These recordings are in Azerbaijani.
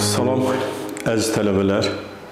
Salam, əziz tələbələr.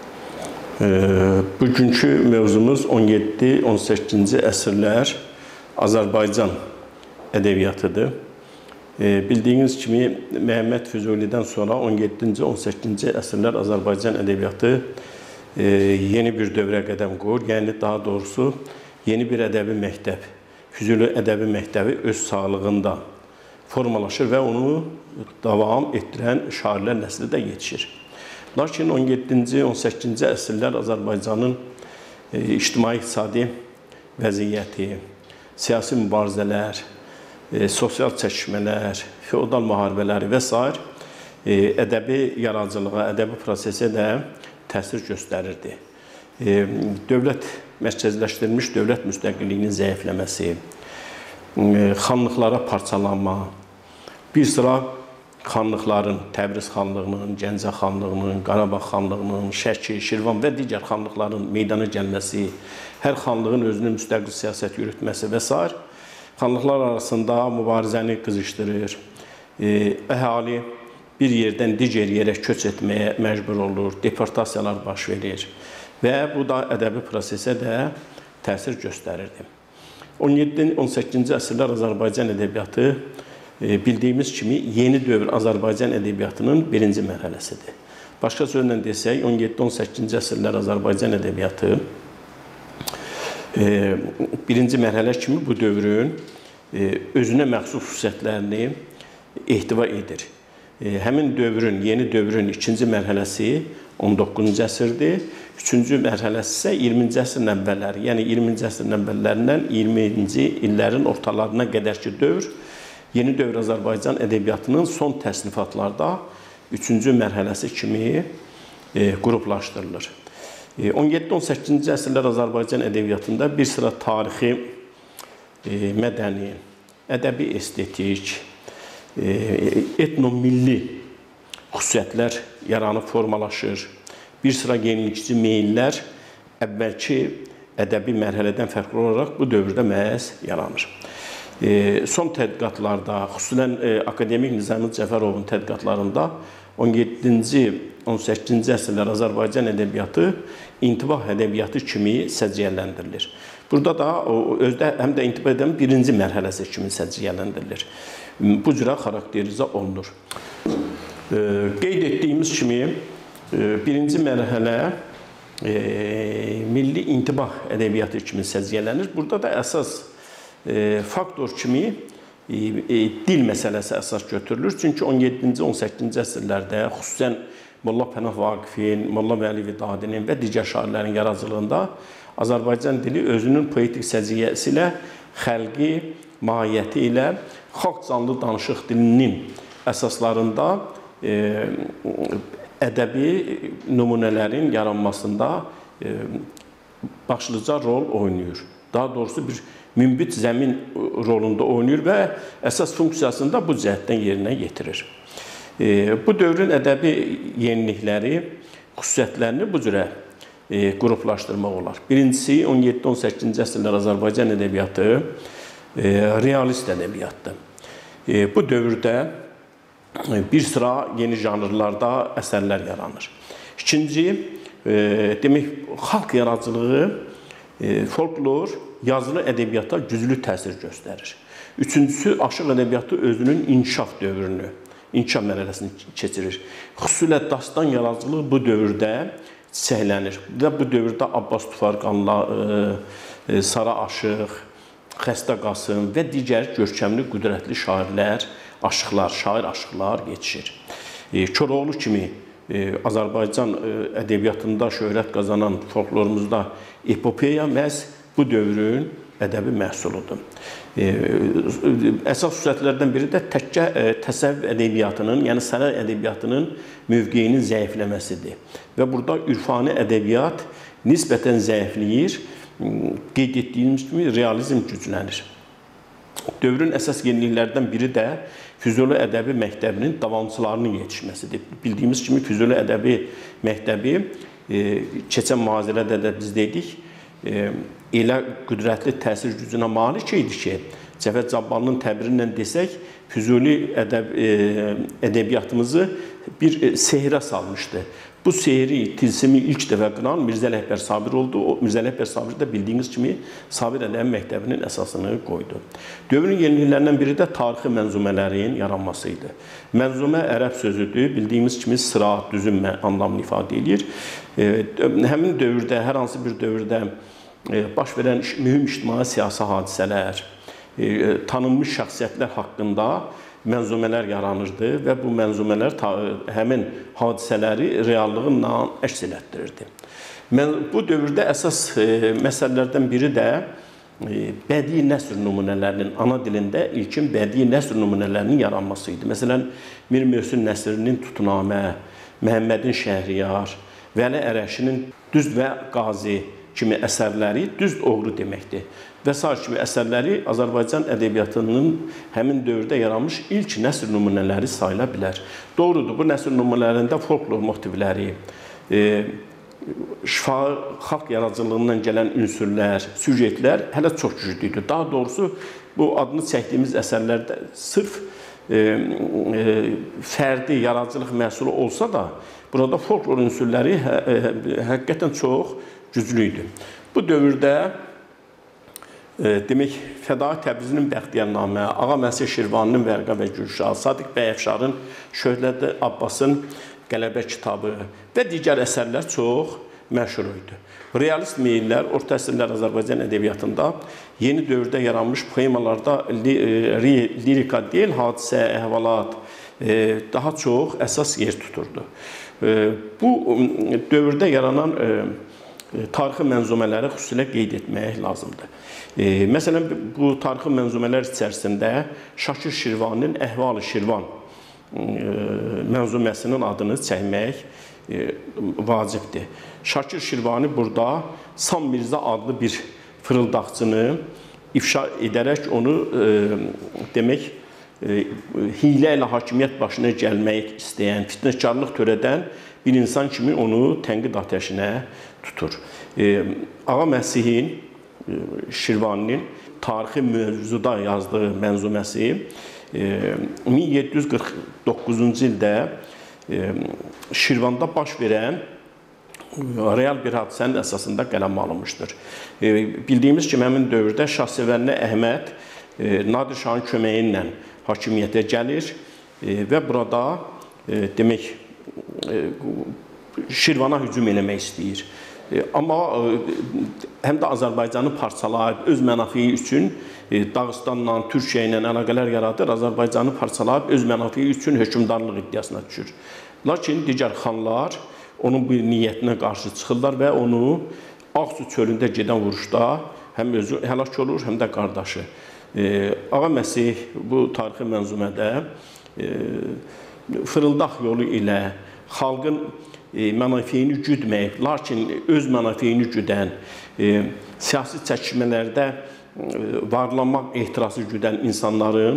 Bugünkü mövzumuz 17-18-ci əsrlər Azərbaycan ədəbiyyatıdır. Bildiyiniz kimi, Məhəmməd Füzulidən sonra 17-18-ci əsrlər Azərbaycan ədəbiyyatı yeni bir dövrə qədəm qoyur. Yəni, daha doğrusu, yeni bir ədəbi məktəb, Füzuli ədəbi məktəbi öz sağlığında formalaşır və onu davam etdirən şairlər nəsli də yetişir. Lakin 17-ci, 18-ci əsrlər Azərbaycanın ictimai-iqtisadi vəziyyəti, siyasi mübarizələr, sosial çəkişmələr, feodal müharibələri və s. ədəbi yaradıcılığa, ədəbi prosesə də təsir göstərirdi. Dövlət mərkəzləşdirilmiş dövlət müstəqilliyinin zəifləməsi, xanlıqlara parçalanma, bir sıra xanlıqların, Təbriz xanlığının, Gəncə xanlığının, Qarabağ xanlığının, Şəki, Şirvan və digər xanlıqların meydana gəlməsi, hər xanlığın özünün müstəqil siyasət yürütməsi və s. xanlıqlar arasında mübarizəni qızışdırır. Əhali bir yerdən digər yerə köç etməyə məcbur olur, deportasiyalar baş verir və bu da ədəbi prosesə də təsir göstərirdi. 17-18-ci əsrlər Azərbaycan ədəbiyyatı bildiyimiz kimi yeni dövr Azərbaycan ədəbiyyatının birinci mərhələsidir. Başqa sözlə desək, 17-18-ci əsrlər Azərbaycan ədəbiyyatı birinci mərhələ kimi bu dövrün özünə məxsus xüsusiyyətlərini ehtiva edir. Həmin dövrün, yeni dövrün ikinci mərhələsi 19-cu əsrdir. Üçüncü mərhələsi isə 20-ci əsrin əvvəlləri, yəni 20-ci əsrin əvvəllərindən 20-ci illərin ortalarına qədərki dövr, yeni dövr Azərbaycan ədəbiyyatının son təsnifatlarda üçüncü mərhələsi kimi qruplaşdırılır. 17-18-ci əsrlər Azərbaycan ədəbiyyatında bir sıra tarixi, mədəni, ədəbi estetik, etno-milli xüsusiyyətlər yaranıb formalaşır. Bir sıra yenilikçi meyillər əvvəlki ədəbi mərhələdən fərqli olaraq bu dövrdə məhz yaranır. Son tədqiqatlarda, xüsusən akademik Nizami Cəfərovun tədqiqatlarında 17-ci, 18-ci əsrlər Azərbaycan ədəbiyyatı intibah ədəbiyyatı kimi səciyyələndirilir. Burada da özdə həm də intibah ədəbiyyatının birinci mərhələsi kimi səciyyələndirilir. Bu cürə xarakterizə olunur. Qeyd etdiyimiz kimi, birinci mərhələ milli intibah ədəbiyyatı kimi səciyyələnir. Burada da əsas faktor kimi dil məsələsi əsas götürülür. Çünki 17-ci, 18-ci əsrlərdə xüsusən Molla Pənah Vaqifin, Molla Vəli Vidadinin və digər şairlərin yaradıcılığında Azərbaycan dili özünün poetik səciyyəsi ilə, xəlqi mahiyyəti ilə xalq canlı danışıq dilinin əsaslarında ədəbi nümunələrin yaranmasında başlıca rol oynayır. Daha doğrusu bir münbit zəmin rolunda oynayır və əsas funksiyasını da bu cəhətdən yerinə yetirir. Bu dövrün ədəbi yenilikləri, xüsusiyyətlərini bu cürə qruplaşdırmaq olar. Birincisi, 17-18-ci əsrlər Azərbaycan ədəbiyyatı realist ədəbiyyatdır. Bu dövrdə bir sıra yeni janrlarda əsərlər yaranır. İkinci, demək, xalq yaradıcılığı, folklor, yazılı ədəbiyyata güclü təsir göstərir. Üçüncüsü, aşıq ədəbiyyatı özünün inkişaf dövrünü, inkişaf mərhələsini keçirir. Xüsusilə dastan yaradıcılığı bu dövrdə çiçəklənir və bu dövrdə Abbas Tufarqanlı, Sara Aşıq, Xəstə Qasım və digər görkəmli, qüdrətli şairlər, şair aşıqlar yetişir. Koroğlu kimi Azərbaycan ədəbiyyatında şöhrət qazanan folklorumuzda epopeya məhz bu dövrün ədəbi məhsuludur. Əsas xüsusiyyətlərdən biri də təkcə təsəvvüf ədəbiyyatının, yəni sərai ədəbiyyatının mövqeyinin zəifləməsidir. Və burada ürfani ədəbiyyat nisbətən zəifləyir, qeyd etdiyimiz kimi realizm güclənir. Dövrün əsas yeniliklərdən biri də Füzuli ədəbi məktəbinin davamçılarının yetişməsidir. Bildiyimiz kimi Füzuli ədəbi məktəbi keçən mühazirədə də biz dedik, elə qüdrətli təsir gücünə malik idi ki, Cəfər Cabbarlının təbirindən desək, Füzuli ədəbiyyatımızı bir sehrə salmışdı. Bu sehri, tilsimi ilk dəfə qıran Mirzə Ələkbər Sabir oldu. O Mirzə Ələkbər Sabir də bildiyiniz kimi Sabir Ədəbi Məktəbinin əsasını qoydu. Dövrün yeniliklərindən biri də tarixi mənzumələrin yaranması idi. Mənzumə ərəb sözüdür. Bildiyimiz kimi sıra, düzüm anlamını ifadə edir. Həmin dövrdə, hər hansı bir dövrdə baş verən mühüm ictimai-siyasi hadisələr, tanınmış şəxsiyyətlər haqqında mənzumələr yaranırdı və bu mənzumələr həmin hadisələri reallığınla əks elətdirirdi. Bu dövrdə əsas məsələlərdən biri də bədii nəsr nümunələrinin, ana dilində ilkin bədii nəsr nümunələrinin yaranması idi. Məsələn, Mir Möhsün Nəsrinin Tutunamə, Məhəmmədin Şəhriyar, Vəli Ərəşinin Düz və Qazi kimi əsərləri düz oğru deməkdir. Və sair kimi əsərləri Azərbaycan ədəbiyyatının həmin dövrdə yaranmış ilk nəsr nümunələri sayıla bilər. Doğrudur, bu nəsr nümunələrində folklor motivləri, şifahi xalq yaradıcılığından gələn ünsürlər, süjetlər hələ çox güclüydür. Daha doğrusu, bu adını çəkdiyimiz əsərlərdə sırf fərdi yaradıcılıq məhsulu olsa da, burada folklor ünsürləri həqiqətən çox güclüydü. Bu dövrdə demək, Fədai Təbrizinin Bəxtiyarnamə, Ağa Məsih Şirvaninin Vərqa və Gülşah, Sadiq bəy Əfşarın Şöhrət Abbasın Qələbə kitabı və digər əsərlər çox məşhur idi. Realist meyllər orta əsrlər Azərbaycan ədəbiyyatında yeni dövrdə yaranmış poemalarda lirika deyil, hadisə, əhvalat daha çox əsas yer tuturdu. Bu dövrdə yaranan tarixi mənzumələri xüsusilə qeyd etmək lazımdır. Məsələn, bu tarixi mənzumələr içərisində Şakir Şirvanın Əhval-ı Şirvan mənzuməsinin adını çəkmək vacibdir. Şakir Şirvani burada Sam Mirzə adlı bir fırıldaqçını ifşa edərək onu demək, hiylə ilə hakimiyyət başına gəlmək istəyən, fitnəkarlıq törədən bir insan kimi onu tənqid atəşinə tutur. Ağa Məsihin Şirvaninin tarixi mövzuda yazdığı mənzuməsi 1749-cu ildə Şirvanda baş verən real bir hadisənin əsasında qələm alınmışdır. Bildiyimiz kimi, həmin dövrdə Şahsevənli Əhməd Nadir Şahın köməyi ilə hakimiyyətə gəlir və burada demək, Şirvana hücum eləmək istəyir. Amma həm də Azərbaycanı parçalayıb, öz mənafiyi üçün Dağıstanla, Türkiyə ilə əlaqələr yaradır, Azərbaycanı parçalayıb, öz mənafiyi üçün hökmdarlıq iddiasına düşür. Lakin digər xanlar onun bu niyyətinə qarşı çıxırlar və onu Ağsu çölündə gedən vuruşda həm özü həlak olur, həm də qardaşı. Ağa Məsih bu tarixi mənzumədə fırıldaq yolu ilə xalqın mənafeyini güdməyib, lakin öz mənafeyini güdən, siyasi çəkişmələrdə varlanmaq ehtirası güdən insanların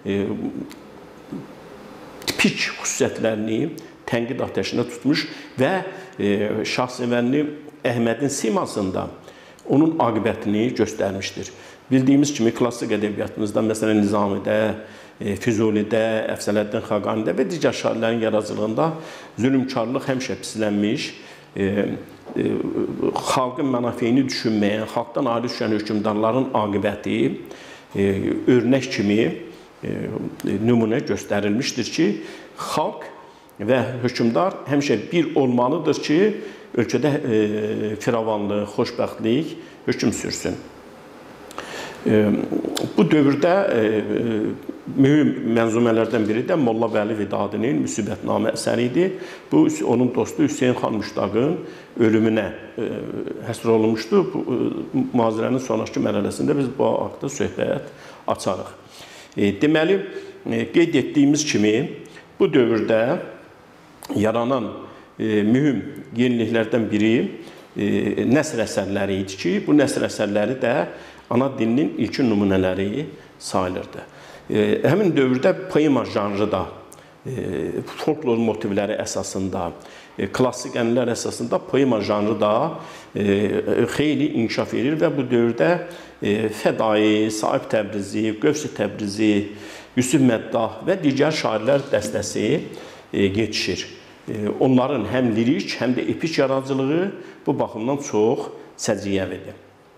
tipik xüsusiyyətlərini tənqid atəşinə tutmuş və Şahsevənli Əhmədin simasında onun aqibətini göstərmişdir. Bildiyimiz kimi, klassik ədəbiyyatımızda, məsələn, Nizamidə, Füzulidə, Əfsələddin Xaqanidə və digər şairlərin yaradıcılığında zülmkarlıq həmişə pislənmiş, xalqın mənafeyini düşünməyən, xalqdan ayrı düşən hökmdarların aqibəti örnək kimi nümunə göstərilmişdir ki, xalq və hökmdar həmişə bir olmalıdır ki, ölkədə firavanlıq, xoşbəxtlik hökm sürsün. Bu dövrdə mühüm mənzumələrdən biri də Molla Vəli Vidadinin Müsibətnamə əsəri idi. Bu, onun dostu Hüseyin xan Müştaqın ölümünə həsr olunmuşdu. Mühazirənin sonraki mərhələsində biz bu haqda söhbət açarıq. Deməli, qeyd etdiyimiz kimi, bu dövrdə yaranan mühüm yeniliklərdən biri nəsr əsərləri idi ki, bu nəsr əsərləri də ana dilinin ilkin nümunələri sayılırdı. Həmin dövrdə poema janrı da folklor motivləri əsasında, klassik ənənələr əsasında poema janrı da xeyli inkişaf edir və bu dövrdə Fədai, Saib Təbrizi, Qövs-i Təbrizi, Yusuf Məddah və digər şairlər dəstəsi yetişir. Onların həm lirik, həm də epik yaradıcılığı bu baxımdan çox səciyyəvidir.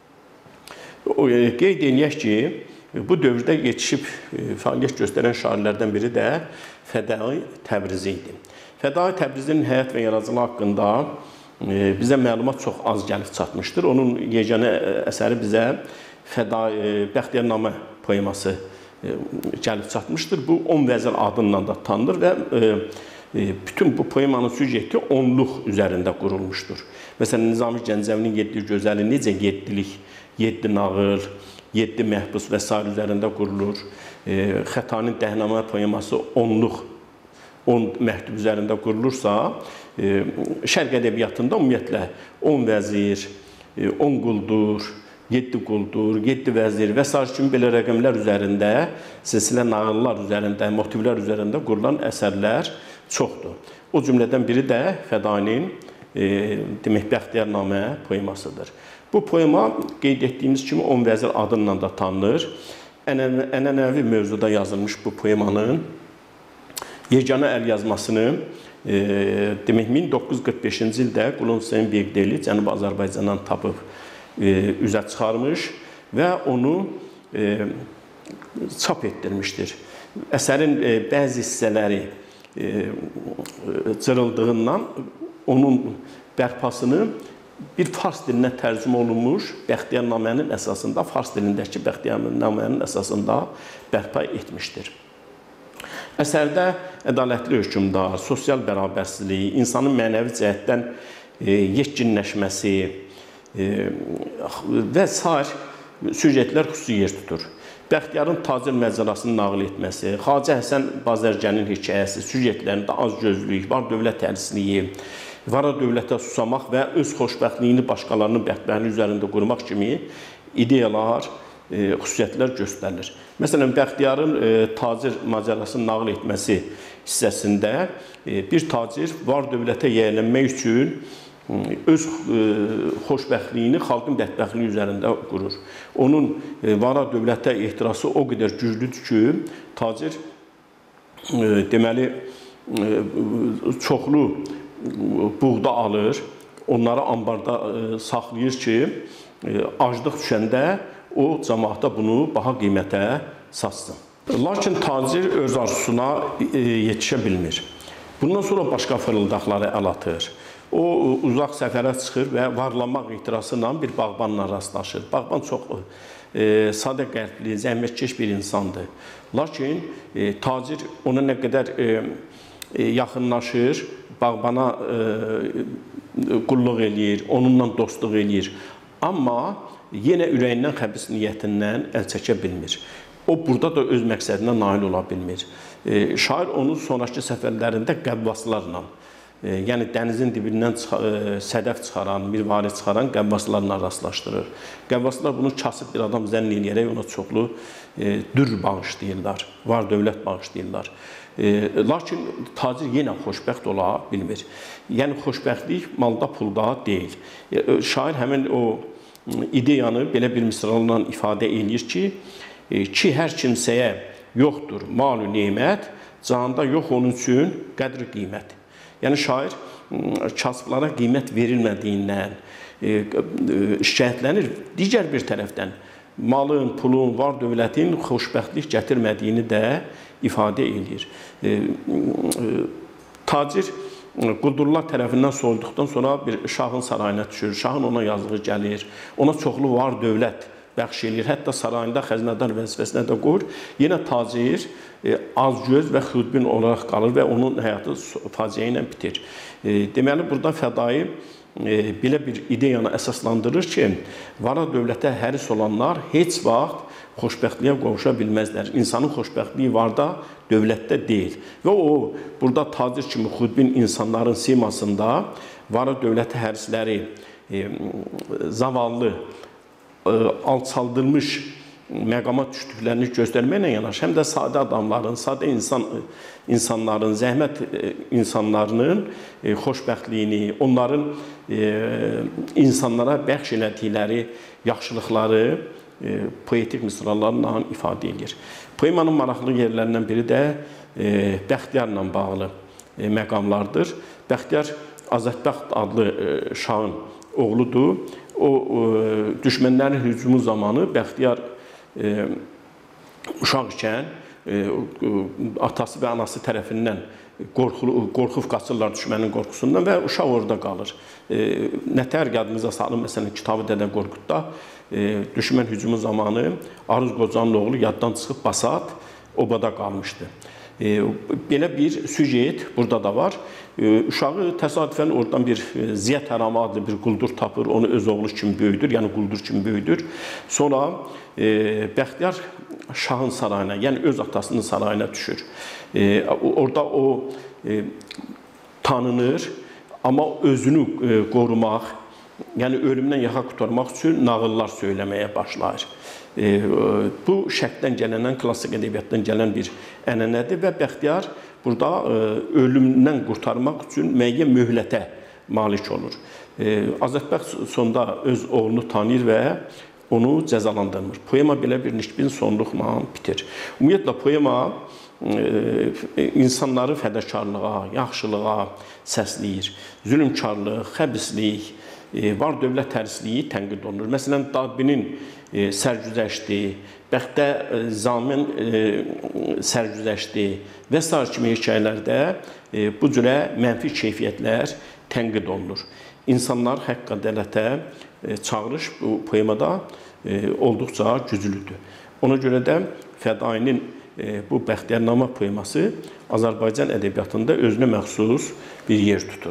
Qeyd edək ki, bu dövrdə yetişib fəaliyyət göstərən şairlərdən biri də Fədai Təbrizi idi. Fədai Təbrizinin həyat və yaradıcılığı haqqında bizə məlumat çox az gəlib çatmışdır. Onun yeganə əsəri bizə Bəxtiyarnamə poeması gəlib çatmışdır. Bu 10 vəzir adından da tanınır və bütün bu poemanın süjeti onluq üzərində qurulmuşdur. Məsələn, Nizami Gəncəvinin 7 gözəli necə 7-lik, 7 nağıl, 7 məhbus və s. üzərində qurulur. Xətanin Dəhnamə poeması onluq, 10 məktub üzərində qurulursa, şərq ədəbiyyatında ümumiyyətlə 10 vəzir, 10 quldur, 7 quldur, 7 vəzir və s. kimi belə rəqəmlər üzərində, silsilə nağıllar üzərində, motivlər üzərində qurulan əsərlər çoxdur. O cümlədən biri də Fədainin demək Bəxtiyarnamə poemasıdır. Bu poema qeyd etdiyimiz kimi 10 vəzir adından da tanınır. Ənənəvi mövzuda yazılmış bu poemanın yeganə əl yazmasını demək 1945-ci ildə Qulun Hüseyn Begdeli Cənubi Azərbaycandan tapıb üzə çıxarmış və onu çap etdirmişdir. Əsərin bəzi hissələri cırıldığından onun bərpasını bir fars dilinə tərcümə olunmuş Bəxtiyarnamənin əsasında, fars dilindəki Bəxtiyarnamənin əsasında bərpa etmişdir. Əsərdə ədalətli hökmdar, sosial bərabərsizlik, insanın mənəvi cəhətdən yetkinləşməsi və sair süjetlər xüsusi yer tutur. Bəxtiyarın tacir məzərasını nağıl etməsi, Xacə Həsən Bazərgənin hekayəsi, süjetlərində azgözlük, var dövlət hərisliyi, vara dövlətə susamaq və öz xoşbəxtliyini başqalarının bəxtləri üzərində qurmaq kimi ideyalar, xüsusiyyətlər göstərilir. Məsələn, Bəxtiyarın tacir macərasını nağıl etməsi hissəsində bir tacir var dövlətə yiyələnmək üçün öz xoşbəxtliyini xalqın bədbəxtliyi üzərində qurur. Onun vara dövlətə ehtirası o qədər güclüdür ki, tacir deməli çoxlu buğda alır, onları ambarda saxlayır ki, aclıq düşəndə o cəmaata bunu baha qiymətə satsın. Lakin tacir öz arzusuna yetişə bilmir. Bundan sonra başqa fırıldaqları əl atır. O uzaq səfərə çıxır və varlanmaq ehtirası ilə bir bağbanla rastlaşır. Bağban çox sadə qəlbli, zəhmətkeş bir insandır. Lakin tacir ona nə qədər yaxınlaşır, bağbana qulluq eləyir, onunla dostluq eləyir. Amma yenə ürəyindən xəbis niyyətindən əl çəkə bilmir. O, burada da öz məqsədinə nail ola bilmir. Şair onun sonraki səfərlərində qəvvaslarla, yəni dənizin dibindən sədəf çıxaran, mirvari çıxaran qəvvaslarla rastlaşdırır. Qəvvaslar bunu kasıb bir adam zənn eləyərək ona çoxlu dür bağışlayırlar, var dövlət bağışlayırlar. Lakin tacir yenə xoşbəxt ola bilmir. Yəni, xoşbəxtlik malda, pulda deyil. Şair həmin o ideyanı belə bir misralla ifadə eləyir ki, hər kimsəyə yoxdur mal-ü nemət, cahanda yox onun üçün qədri qiymət. Yəni, şair kasıblara qiymət verilmədiyindən şikayətlənir. Digər bir tərəfdən malın, pulun, var dövlətin xoşbəxtlik gətirmədiyini də ifadə edir. Tacir quldurlar tərəfindən soyulduqdan sonra bir şahın sarayına düşür. Şahın ona yazığı gəlir. Ona çoxlu var dövlət bəxş edir. Hətta sarayında xəzinədar vəzifəsinə də qoyur. Yenə tacir azgöz və xudbin olaraq qalır və onun həyatı faciə ilə bitir. Deməli, burada Fədai belə bir ideyanı əsaslandırır ki, vara dövlətə həris olanlar heç vaxt xoşbəxtliyə qovuşa bilməzlər. İnsanın xoşbəxtliyi varda, dövlətdə deyil. Və o, burada tacir kimi xudbin insanların simasında vara dövlətə hərisləri zavallı, alçaldılmış məqama düşdüklərini göstərməklə yanaşı, həm də sadə adamların, sadə insanların, zəhmət insanlarının xoşbəxtliyini, onların insanlara bəxş elədikləri yaxşılıqları poetik misralarla ifadə edir. Poemanın maraqlı yerlərindən biri də Bəxtiyarla bağlı məqamlardır. Bəxtiyar Azadbəxt adlı şahın oğludur. O düşmənlərin hücumu zamanı Bəxtiyar uşaq ikən atası və anası tərəfindən qorxub qaçırlar düşmənin qorxusundan və uşaq orada qalır. Nətər yadımıza salın, məsələn, Kitabı Dədə Qorqudda düşmən hücumu zamanı Aruz Qocanın oğlu yaddan çıxıb Basat obada qalmışdı. Belə bir süjet burada da var. Uşağı təsadüfən oradan bir Ziya Tərami adlı bir quldur tapır, onu öz oğlu kimi böyüdür, yəni quldur kimi böyüdür. Sonra Bəxtiyar şahın sarayına, yəni öz atasının sarayına düşür. Orada o tanınır, amma özünü qorumaq, yəni ölümdən yaxa qurtarmaq üçün nağıllar söyləməyə başlayır. Bu şərqdən gələn, klassik ədəbiyyatdan gələn bir ənənədir və Bəxtiyar burada ölümdən qurtarmaq üçün müəyyən möhlətə malik olur. Azadbəxt sonda öz oğlunu tanıyır və onu cəzalandırmır. Poema belə bir nisbin sonluqla bitir. Ümumiyyətlə, poema insanları fədakarlığa, yaxşılığa səsləyir. Zülmkarlıq, xəbislik, var dövlət hərisliyi tənqid olunur. Məsələn, Dabinin sərgüzəşti, Bəxtə Zamin sərgüzəşti və s. kimi hekayələrdə bu cürə mənfi keyfiyyətlər tənqid olunur. İnsanlar haqq ədalətə çağırış bu poemada olduqca güclüdür. Ona görə də Fədainin bu Bəxtiyarnamə poeması Azərbaycan ədəbiyyatında özünə məxsus bir yer tutur.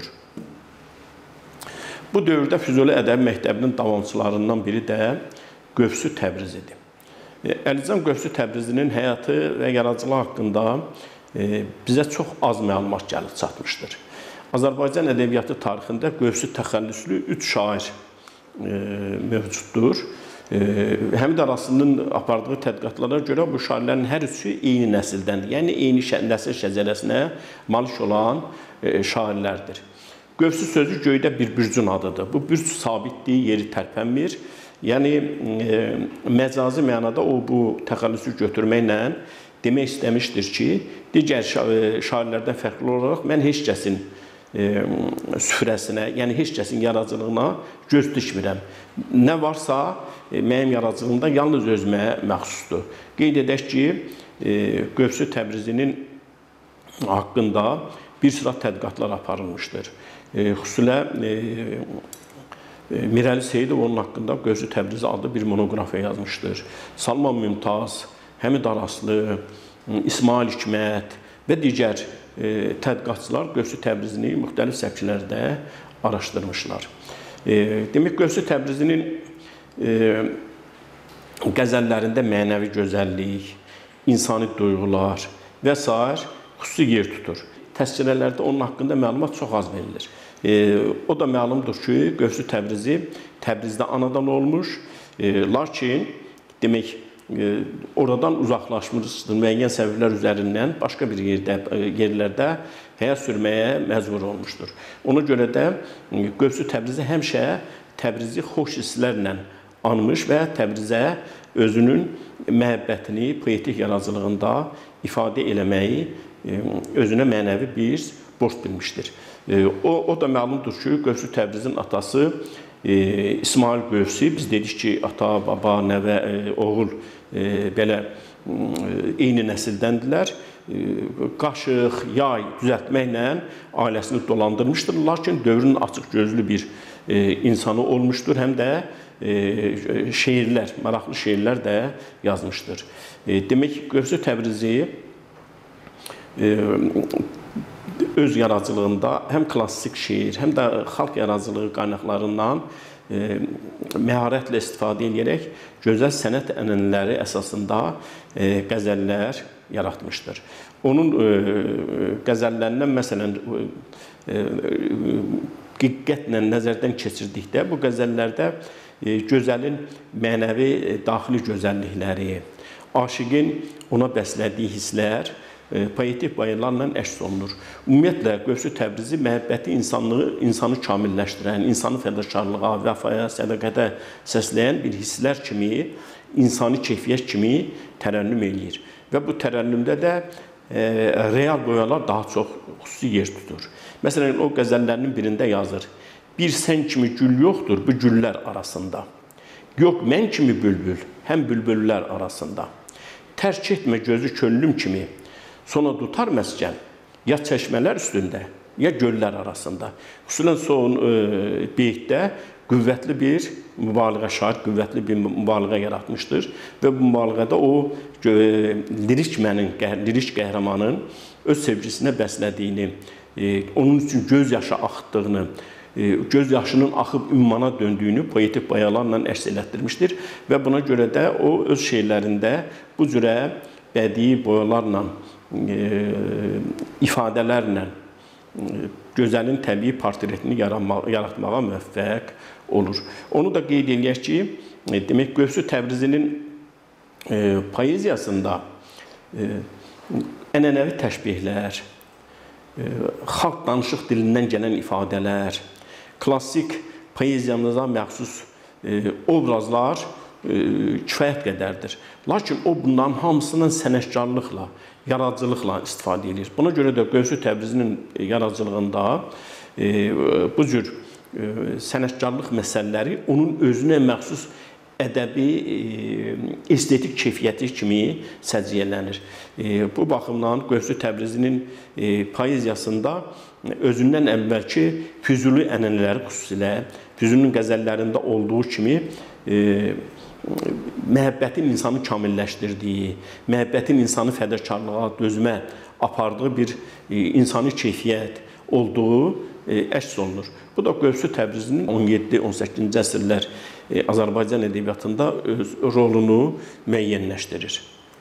Bu dövrdə Füzuli ədəbi məktəbinin davamçılarından biri də Qövsü Təbrizidir. Əlican Qövsü Təbrizinin həyatı və yaradıcılığı haqqında bizə çox az məlumat gəlib çatmışdır. Azərbaycan ədəbiyyatı tarixində Qövsü təxəllüslü 3 şair mövcuddur. Həmid arasının apardığı tədqiqatlara görə bu şairlərin hər üçü eyni nəsildəndir. Yəni, eyni nəsil şəcərəsinə malik olan şairlərdir. Qövsü sözü göydə bir bürcün adıdır. Bu bürc sabitdir, yeri tərpənmir. Yəni, məcazi mənada o bu təxəllüsü götürməklə demək istəmişdir ki, digər şairlərdən fərqli olaraq mən heç kəsin süfrəsinə, yəni heç kəsin yaradıcılığına göz dikmirəm. Nə varsa, mənim yaradıcılığımda yalnız özümə məxsusdur. Qeyd edək ki, Qövsü Təbrizinin haqqında bir sıra tədqiqatlar aparılmışdır. Xüsusilə Mirəli Seyidov onun haqqında Qövsü Təbrizi adlı bir monoqrafiya yazmışdır. Salman Mümtaz, Həmid Araslı, İsmail Hikmət və digər tədqiqatçılar Qövsü Təbrizini müxtəlif səkilərdə araşdırmışlar. Demək, Qövsü Təbrizinin qəzəllərində mənəvi gözəllik, insani duyğular və s. xüsusi yer tutur. Təzkirələrdə onun haqqında məlumat çox az verilir. O da məlumdur ki, Qövsü Təbrizi Təbrizdə anadan olmuş, lakin demək, oradan uzaqlaşmışdır, müəyyən səbəblər üzərindən başqa bir yerlərdə həyat sürməyə məcbur olmuşdur. Ona görə də Qövsü Təbrizi həmişə Təbrizi xoş hisslərlə anmış və Təbrizə özünün məhəbbətini poetik yaradıcılığında ifadə eləməyi özünə mənəvi bir borc bilmişdir. O da məlumdur ki, Qövsü Təbrizin atası İsmail Qövsü, biz dedik ki, ata, baba, nəvə, oğul belə eyni nəsildəndirlər. Qaşıq, yay düzəltməklə ailəsini dolandırmışdır. Lakin dövrün açıq gözlü bir insanı olmuşdur. Həm də şeirlər, maraqlı şeirlər də yazmışdır. Demək, Qövsü Təbrizi öz yaradıcılığında həm klassik şeir, həm də xalq yaradıcılığı qaynaqlarından məharətlə istifadə edərək gözəl sənət ənənələri əsasında qəzəllər yaratmışdır. Onun qəzəllərindən, məsələn, diqqətlə nəzərdən keçirdikdə bu qəzəllərdə gözəlin mənəvi, daxili gözəllikləri, aşiqin ona bəslədiyi hisslər poetik bayırlarla əks olunur. Ümumiyyətlə, Qövsü Təbrizi məhəbbəti insanı kamilləşdirən, insanı fədakarlığa, vəfaya, sədaqətə səsləyən bir hisslər kimi, insani keyfiyyət kimi tərənnüm eləyir. Və bu tərənnümdə də real boyalar daha çox xüsusi yer tutur. Məsələn, o qəzəllərinin birində yazır: bir sən kimi gül yoxdur bu güllər arasında. Yox mən kimi bülbül, həm bülbüllər arasında. Tərk etmə gözü könlüm kimi, sonra tutar məskən, ya çeşmələr üstündə, ya göllər arasında. Xüsusən son beytdə qüvvətli bir mübaliğə, şair qüvvətli bir mübaliğə yaratmışdır və bu mübaliğədə o lirik qəhrəmanın öz sevgisinə bəslədiyini, onun üçün göz yaşı axıtdığını, göz yaşının axıb ümmana döndüyünü poetik bayalarla əks elətdirmişdir və buna görə də o öz şeirlərində bu cürə bədii boyalarla, ifadələrlə gözəlin təbii portretini yaratmağa müvəffəq olur. Onu da qeyd edək ki, demək Qövsü Təbrizinin poeziyasında ənənəvi təşbihlər, xalq danışıq dilindən gələn ifadələr, klassik poeziyamıza məxsus obrazlar kifayət qədərdir. Lakin o bunların hamısından sənətkarlıqla, yaradıcılıqla istifadə edir. Buna görə də Qövsü Təbrizinin yaradıcılığında bu cür sənətkarlıq məsələləri onun özünə məxsus ədəbi, estetik keyfiyyəti kimi səciyyələnir. Bu baxımdan Qövsü Təbrizinin poeziyasında özündən əvvəlki Füzuli ənənələri xüsusilə, Füzulinin qəzəllərində olduğu kimi məhəbbətin insanı kamilləşdirdiyi, məhəbbətin insanı fədakarlığa, dözmə apardığı bir insani keyfiyyət olduğu əks olunur. Bu da Qövsü Təbrizinin 17-18-ci əsrlər Azərbaycan ədəbiyyatında öz rolunu müəyyənləşdirir.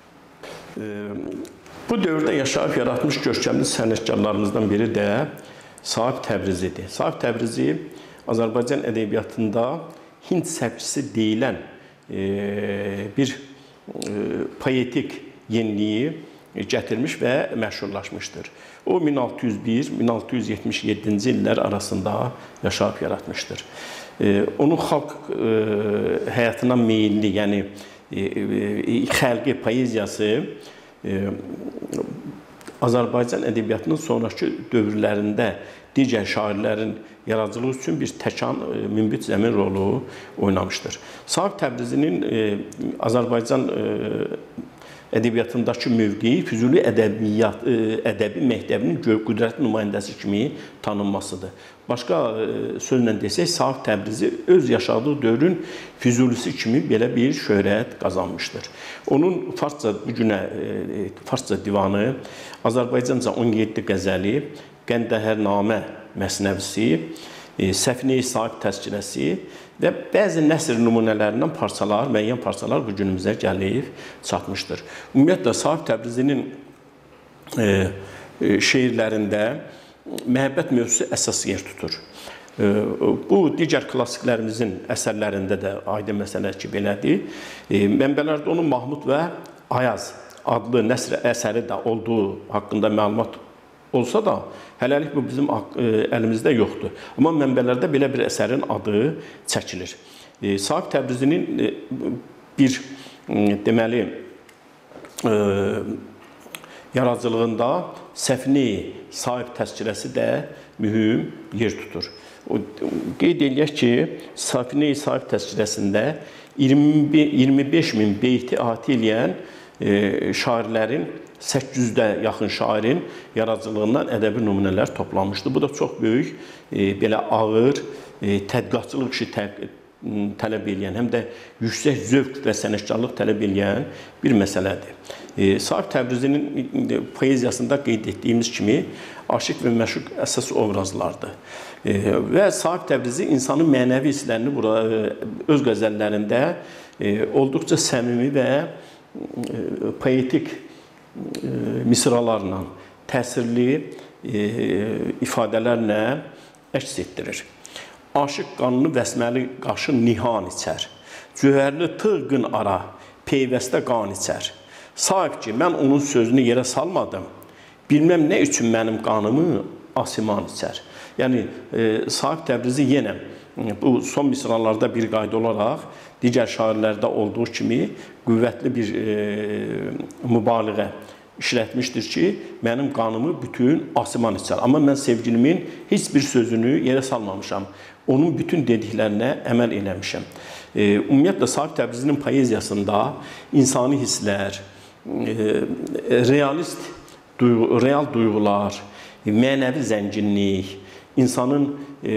Bu dövrdə yaşayıb yaratmış görkəmli sənətkarlarımızdan biri də Sahib Təbrizidir. Sahib Təbrizi Azərbaycan ədəbiyyatında Hind səbkisi deyilən bir poetik yeniliyi gətirmiş və məşhurlaşmışdır. O 1601-1677-ci illər arasında yaşayıb yaratmışdır. Onun xalq həyatına meyilli, yəni xəlqi poeziyası Azərbaycan ədəbiyyatının sonraki dövrlərində digər şairlərin yaradıcılığı üçün bir təkan, münbit zəmin rolu oynamışdır. Sahib Təbrizinin Azərbaycan ədəbiyyatındakı mövqeyi Füzuli ədəbi məktəbinin qüdrətli nümayəndəsi kimi tanınmasıdır. Başqa sözlə desək, Sahib Təbrizi öz yaşadığı dövrün Füzulisi kimi belə bir şöhrət qazanmışdır. Onun Farsça divanı, Azərbaycanca 17 qəzəli, Qəndəhərnamə məsnəvisi, Səfinə-i Sahib təzkirəsi və bəzi nəsr nümunələrindən parçalar, müəyyən parçalar bu günümüzə gəlib çatmışdır. Ümumiyyətlə, Sahib Təbrizinin şeirlərində məhəbbət mövzusu əsas yer tutur. Bu, digər klassiklərimizin əsərlərində də aydın məsələ ki, belədir. Mənbələrdə onun Mahmud və Ayaz adlı nəsr əsəri də olduğu haqqında məlumat olsa da, hələlik bu bizim əlimizdə yoxdur. Amma mənbələrdə belə bir əsərin adı çəkilir. Sahib Təbrizinin bir, deməli, yaradıcılığında Səfinə-i Sahib təzkirəsi də mühüm yer tutur. Qeyd edək ki, Səfinə-i Sahib təzkirəsində 25.000 beyti əhatə eləyən şairlərin, 800-də yaxın şairin yaradıcılığından ədəbi nümunələr toplanmışdır. Bu da çox böyük, belə ağır, tədqiqatçılıq işi tələb edən, həm də yüksək zövq və sənətkarlıq tələb edən bir məsələdir. Sahib Təbrizinin poeziyasında qeyd etdiyimiz kimi aşiq və məşuq əsas obrazlardır. Və Sahib Təbrizi insanın mənəvi hisslərini öz qəzəllərində olduqca səmimi və poetik misralarla, təsirli ifadələrlə əks etdirir. Aşıq qanını vəsməli qaşı nihan içər. Cühərli tığqın ara, peyvəstə qan içər. Sahib ki, mən onun sözünü yerə salmadım. Bilməm nə üçün mənim qanımı asiman içər. Yəni, Sahib Təbrizi yenə bu son misralarda bir qayda olaraq digər şairlərdə olduğu kimi qüvvətli bir mübaliğə işlətmişdir ki, mənim qanımı bütün asiman içər. Amma mən sevgilimin heç bir sözünü yerə salmamışam. Onun bütün dediklərinə əməl eləmişəm. Ümumiyyətlə, Sahib Təbrizinin poeziyasında insani hisslər, real duyğular, mənəvi zənginlik, insanın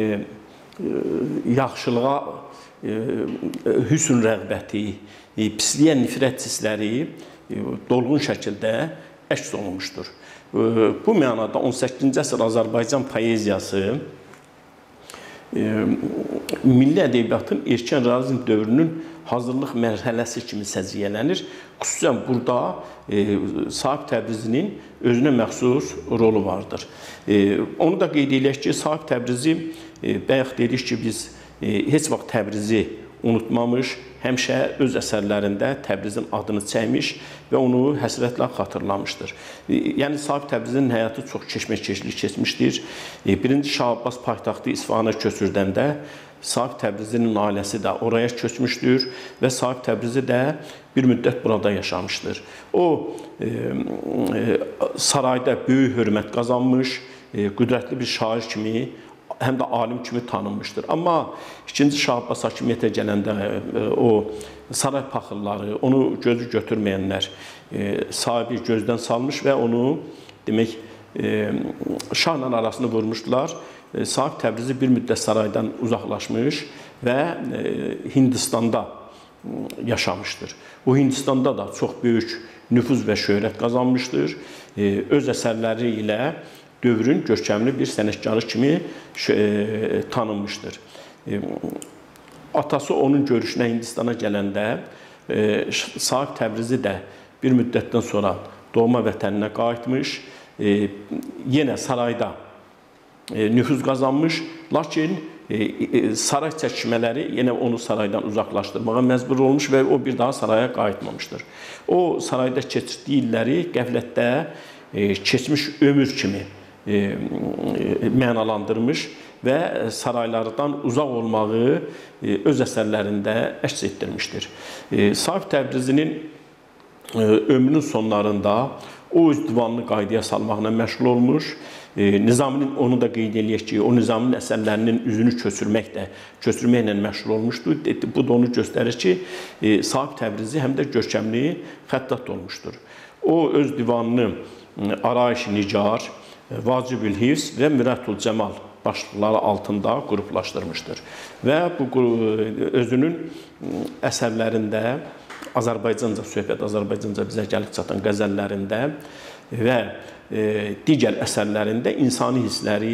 yaxşılığa hüsn rəğbəti, pisliyə nifrət hissləri dolğun şəkildə əks olunmuşdur. Bu mənada 18-ci əsr Azərbaycan poeziyası milli ədəbiyyatın erkən realizm dövrünün hazırlıq mərhələsi kimi səciyyələnir. Xüsusən burada Sahib Təbrizinin özünə məxsus rolu vardır. Onu da qeyd edək ki, Sahib Təbrizi, bayaq dedik ki, biz heç vaxt Təbrizi unutmamış, həmişə öz əsərlərində Təbrizin adını çəkmiş və onu həsrətlə xatırlamışdır. Yəni, Sahib Təbrizinin həyatı çox keşməkeşlik keçmişdir. Birinci Şah Abbas paytaxtı İsfahana köçürdəndə Sahib Təbrizinin ailəsi də oraya köçmüşdür və Sahib Təbrizi də bir müddət burada yaşamışdır. O, sarayda böyük hörmət qazanmış, qüdrətli bir şair kimi, həm də alim kimi tanınmışdır. Amma 2-ci Şah Abbas hakimiyyətə gələndə o saray paxılları, onu gözü götürməyənlər sahibi gözdən salmış və onu demək şahla arasını vurmuşdular. Sahib Təbrizi bir müddət saraydan uzaqlaşmış və Hindistanda yaşamışdır. O Hindistanda da çox böyük nüfuz və şöhrət qazanmışdır. Öz əsərləri ilə dövrün görkəmli bir sənətkarı kimi tanınmışdır. Atası onun görüşünə Hindistana gələndə Sahib Təbrizi də bir müddətdən sonra doğma vətəninə qayıtmış, yenə sarayda nüfuz qazanmış, lakin saray çəkişmələri yenə onu saraydan uzaqlaşdırmağa məcbur olmuş və o bir daha saraya qayıtmamışdır. O sarayda keçirdiyi illəri qəflətdə keçmiş ömür kimi mənalandırmış və saraylardan uzaq olmağı öz əsərlərində əks etdirmişdir. Sahib Təbrizinin ömrünün sonlarında o öz divanını qaydaya salmaqla məşğul olmuş. Nizaminin, onu da qeyd eləyək ki, o Nizaminin əsərlərinin üzünü köçürməklə məşğul olmuşdur. Bu da onu göstərir ki, Sahib Təbrizi həm də görkəmli xəttat olmuşdur. O öz divanını Arayış-ı Nigar, Vacibül Hifz və Mürətul Cəmal başlıqları altında qruplaşdırmışdır. Və bu özünün əsərlərində Azərbaycanca söhbət, Azərbaycanca bizə gəlib çatan qəzəllərində və digər əsərlərində insani hissləri,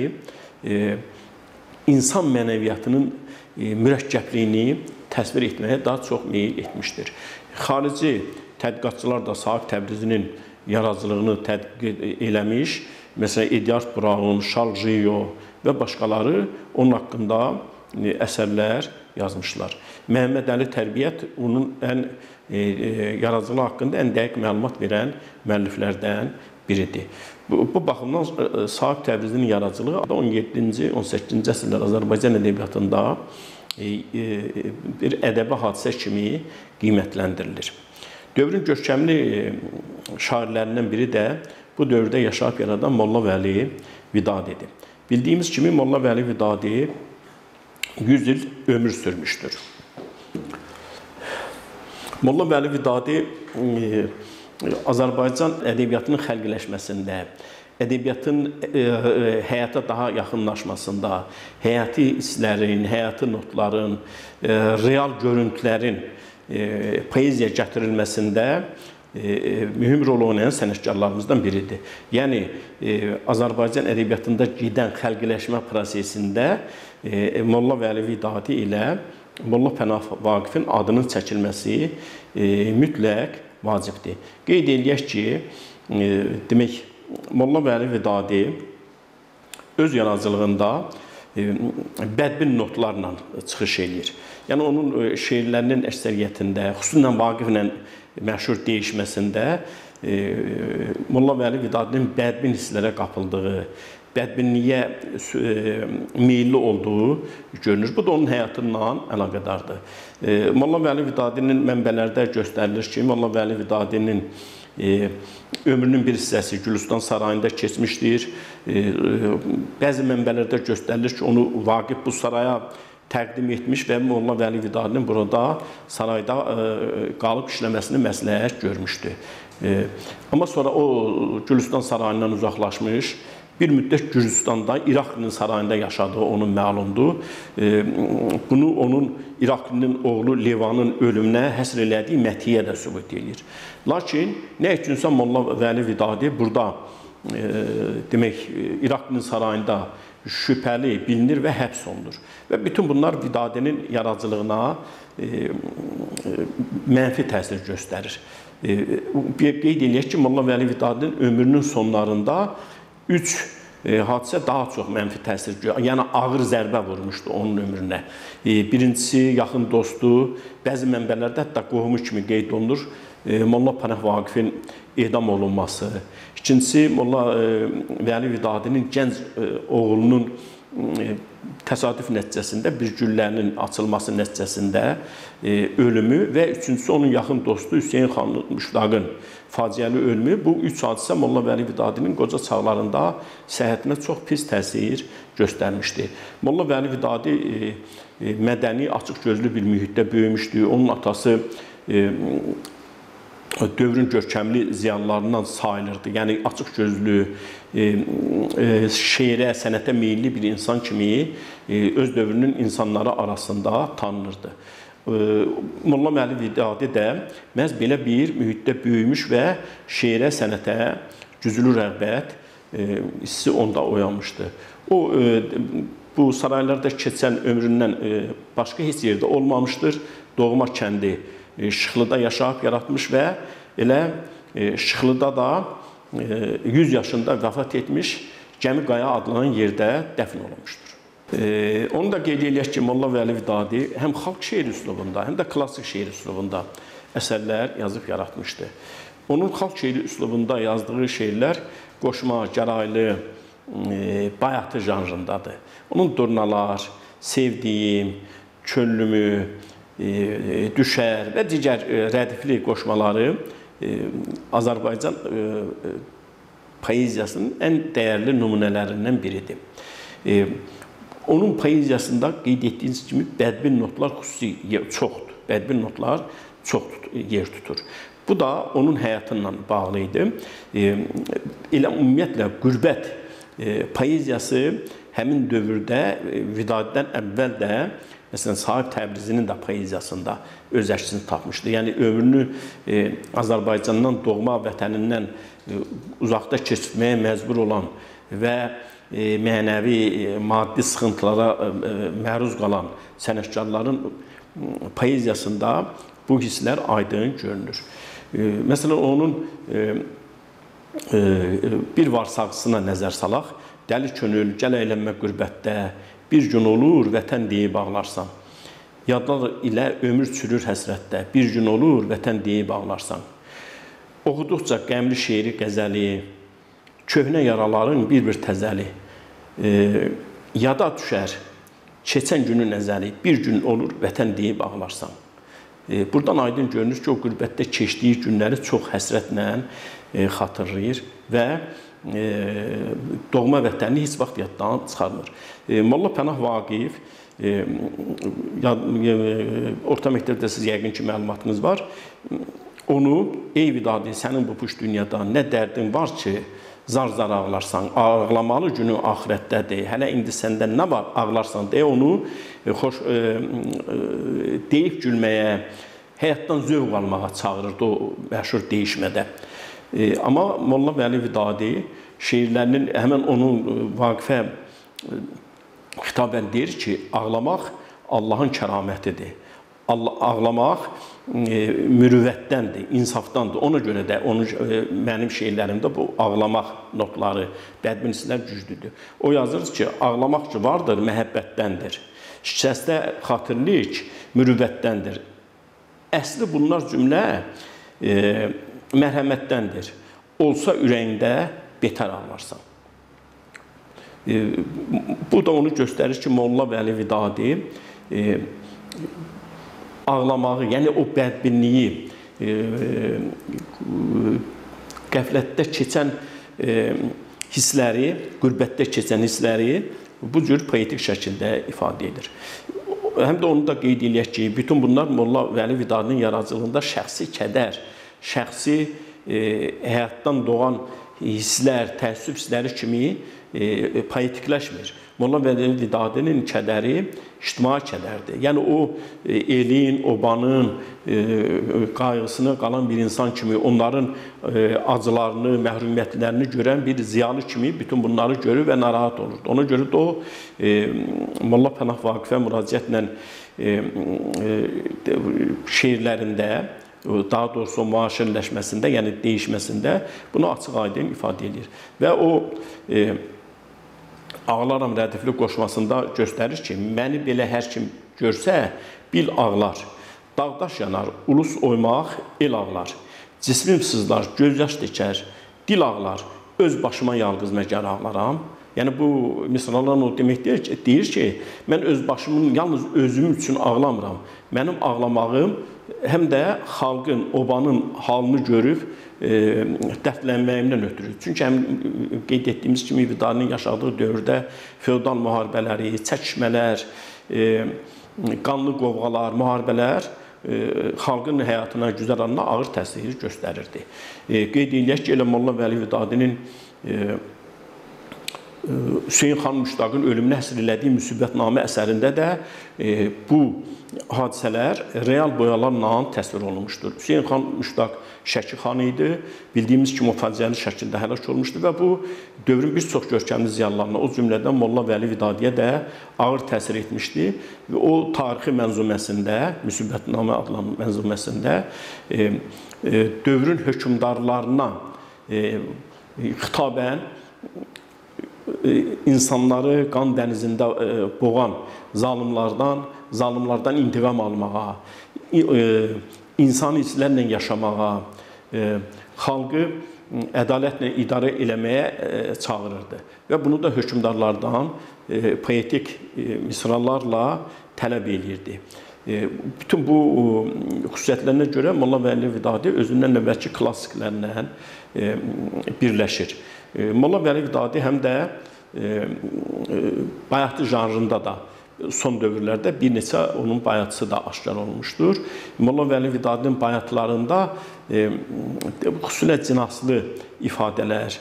insan mənəviyyatının mürəkkəbliyini təsvir etməyə daha çox meyil etmişdir. Xarici tədqiqatçılar da Sahib Təbrizinin yaradıcılığını tədqiq eləmiş. Məsələn, Edyard Braun, Charles Rio və başqaları onun haqqında əsərlər yazmışlar. Məhəmməd Əli Tərbiyyət onun yaradıcılığı haqqında ən dəqiq məlumat verən müəlliflərdən biridir. Bu baxımdan Sahib Təbrizinin yaradıcılığı 17-ci, 18-ci əsrlər Azərbaycan ədəbiyyatında bir ədəbi hadisə kimi qiymətləndirilir. Dövrün görkəmli şairlərindən biri də bu dövrdə yaşayıb yaradan Molla Vəli Vidadidir. Bildiyimiz kimi Molla Vəli Vidadi 100 il ömür sürmüşdür. Molla Vəli Vidadi Azərbaycan ədəbiyyatının xəlqiləşməsində, ədəbiyyatın həyata daha yaxınlaşmasında, həyati hisslərin, həyati notların, real görüntülərin poeziya gətirilməsində mühüm rol oynayan sənətkarlarımızdan biridir. Yəni, Azərbaycan ədəbiyyatında gedən xəlqiləşmə prosesində Molla Vəli Vidadi ilə Molla Pənah Vaqifin adının çəkilməsi mütləq vacibdir. Qeyd eləyək ki, demək, Molla Vəli Vidadi öz yaradıcılığında bədbin notlarla çıxış eləyir. Yəni onun şeirlərinin əksəriyyətində, xüsusən Vaqiflə məşhur deyişməsində Molla Vəli Vidadinin bədbin hisslərə qapıldığı, bədbinliyə meyilli olduğu görünür. Bu da onun həyatından əlaqədardır. Molla Vəli Vidadinin mənbələrdə göstərilir ki, Molla Vəli Vidadinin ömrünün bir hissəsi Gülüstan sarayında keçmişdir. Bəzi mənbələrdə göstərilir ki, onu Vaqif bu saraya təqdim etmiş və Molla Vəli Vidadinin burada sarayda qalıb işləməsini məsləhət görmüşdü. Amma sonra o Gülüstan sarayından uzaqlaşmış, bir müddət Gürcüstanda İraqlının sarayında yaşadığı onun məlumdur. Bunu onun İraqlının oğlu Levanın ölümünə həsr elədiyi məthiyə də sübut edir. Lakin nə üçünsə Molla Vəli Vidadi burada demək İraqlının sarayında şübhəli bilinir və həbs olunur. Və bütün bunlar Vidadinin yaradıcılığına mənfi təsir göstərir. Qeyd eləyək ki, Molla Vəli Vidadinin ömrünün sonlarında 3 hadisə daha çox mənfi təsir göstərir. Yəni ağır zərbə vurmuşdu onun ömrünə. Birincisi, yaxın dostu, bəzi mənbələrdə hətta qohumu kimi qeyd olunur. Molla Pənah Vaqifin edam olunması. İkincisi, Molla Vəli Vidadinin gənc oğlunun təsadüf nəticəsində bir güllənin açılması nəticəsində ölümü və üçüncüsü onun yaxın dostu Hüseyin xan Müştaqın faciəli ölümü. Bu üç hadisə Molla Vəli Vidadinin qoca çağlarında səhhətinə çox pis təsir göstərmişdi. Molla Vəli Vidadi mədəni, açıq gözlü bir mühitdə böyümüşdü. Onun atası dövrün görkəmli ziyanlarından sayılırdı. Yəni açıq gözlü, şeirə, sənətə meyilli bir insan kimi öz dövrünün insanları arasında tanınırdı. Molla Vəli Vidadi də məhz belə bir mühitdə böyümüş və şeirə, sənətə güclü rəğbət hissi onda oyanmışdı. O, bu saraylarda keçən ömründən başqa heç yerdə olmamışdır. Doğma kəndi Şıxlıda yaşayıb yaratmış və elə Şıxlıda da 100 yaşında vəfat etmiş Gəmi Qaya adlanan yerdə dəfn olunmuşdur. Onu da qeyd eləyək ki, Molla Vəli Vidadi həm xalq şeir üslubunda, həm də klassik şeir üslubunda əsərlər yazıb yaratmışdı. Onun xalq şeiri üslubunda yazdığı şeirlər qoşma, gəraylı, bayatı janrındadır. Onun durnalar, sevdiyim, könlümü, düşər və digər rədifli qoşmaları Azərbaycan poeziyasının ən dəyərli nümunələrindən biridir. Onun poeziyasında qeyd etdiyiniz kimi bədbin notlar xüsusi çoxdur. Bədbin notlar çox yer tutur. Bu da onun həyatıyla bağlı idi. Elə ümumiyyətlə qürbət poeziyası həmin dövrdə Vidadidən əvvəl də məsələn, Sahib Təbrizinin də poeziyasında öz əksini tapmışdı. Yəni, ömrünü Azərbaycandan, doğma vətənindən uzaqda keçirməyə məcbur olan və mənəvi, maddi sıxıntılara məruz qalan sənətkarların poeziyasında bu hisslər aydın görünür. Məsələn, onun bir varsağısına nəzər salaq. Dəli könül, gəl əylənmə qürbətdə, bir gün olur, vətən deyib ağlarsan. Yadlar ilə ömür çürür həsrətdə, bir gün olur, vətən deyib ağlarsan. Oxuduqca qəmli şeiri, qəzəli, köhnə yaraların bir-bir təzəli. Yada düşər, keçən günün əzəli, bir gün olur, vətən deyib ağlarsan. Buradan aydın görünür ki, o qürbətdə keçdiyi günləri çox həsrətlə xatırlayır və doğma vətənini heç vaxt yaddan çıxarmır. Molla Pənah Vaqif, orta məktəbdə siz yəqin ki, məlumatınız var. Onu, ey Vidadi, sənin bu puş dünyada nə dərdin var ki, zar-zar ağlarsan, ağlamalı günü axirətdədir. Hələ indi səndə nə var, ağlarsan deyə onu deyib gülməyə, həyatdan zövq almağa çağırırdı o məşhur deyişmədə. Amma Molla Vəli Vidadi şeirlərinin həmən onun Vaqifə xitabən deyir ki, ağlamaq Allahın kəramətidir. ağlamaq mürüvvətdəndir, insafdandır. Ona görə də mənim şeirlərimdə bu ağlamaq notları, bədbinlislər güclüdür. O yazır ki, ağlamaq ki vardır, məhəbbətdəndir. Şikəstə xatirlik mürüvvətdəndir. Əsli bunlar cümlə mərhəmətdəndir. Olsa ürəyində betər ağlarsan. Bu da onu göstərir ki, Molla Vəli Vidadi ağlamağı, yəni o bədbinliyi, qəflətdə keçən hissləri, qürbətdə keçən hissləri bu cür poetik şəkildə ifadə edir. Həm də onu da qeyd eləyək ki, bütün bunlar Molla Vəli Vidadinin yaradıcılığında şəxsi kədər, şəxsi həyatdan doğan hisslər, təəssüf hissləri kimi poetikləşmir. Molla Vəli Vidadinin kədəri ictimai kədərdir. Yəni o elin, obanın qayğısına qalan bir insan kimi, onların acılarını, məhrumiyyətlərini görən bir ziyalı kimi bütün bunları görür və narahat olur. Ona görə də o Molla Pənah Vaqifə müraciətlə şeirlərində, daha doğrusu o müaşirləşməsində, yəni dəyişməsində bunu açıq-aydın ifadə edir. Və o Ağlaram rədifli qoşmasında göstərir ki, məni belə hər kim görsə, bil ağlar. Dağdaş yanar, ulus oymaq, el ağlar. Cismim sızlar, göz yaş dikər, dil ağlar. Öz başıma yalqız məgər ağlaram. Yəni bu misralarla o demək deyir ki, mən öz başımın yalnız özüm üçün ağlamıram. Mənim ağlamağım həm də xalqın, obanın halını görüb dərdlənməyimdən ötürü. Çünki qeyd etdiyimiz kimi Vidadinin yaşadığı dövrdə feodal müharibələri, çəkişmələr, qanlı qovğalar, müharibələr xalqın həyatına, güzəranına ağır təsir göstərirdi. Qeyd eləyək ki, elə Molla Vəli Vidadinin Hüseyin xan Müştaqın ölümünə həsr elədiyi Müsibətnamə əsərində də bu hadisələr real boyalarla təsvir olunmuşdur. Hüseyin xan Müştaq Şəki xanı idi. Bildiyimiz kimi o faciəli şəkildə həlak olmuşdu və bu dövrün bir çox görkəmli ziyalılarına, o cümlədən Molla Vəli Vidadiyə də ağır təsir etmişdi. Və o tarixi mənzuməsində, Müsibətnamə adlanan mənzuməsində dövrün hökmdarlarına xitabən insanları qan dənizində boğan zalimlardan intiqam almağa, insani hisslərlə yaşamağa, xalqı ədalətlə idarə eləməyə çağırırdı. Və bunu da hökmdarlardan poetik misralarla tələb edirdi. Bütün bu xüsusiyyətlərinə görə Molla Vəli Vidadi özündən əvvəlki klassiklərlə birləşir. Molla Vəli Vidadi həm də bayatı janrında da son dövrlərdə bir neçə onun bayatısı da aşkar olmuşdur. Molla Vəli Vidadinin bayatlarında xüsusilə cinaslı ifadələr,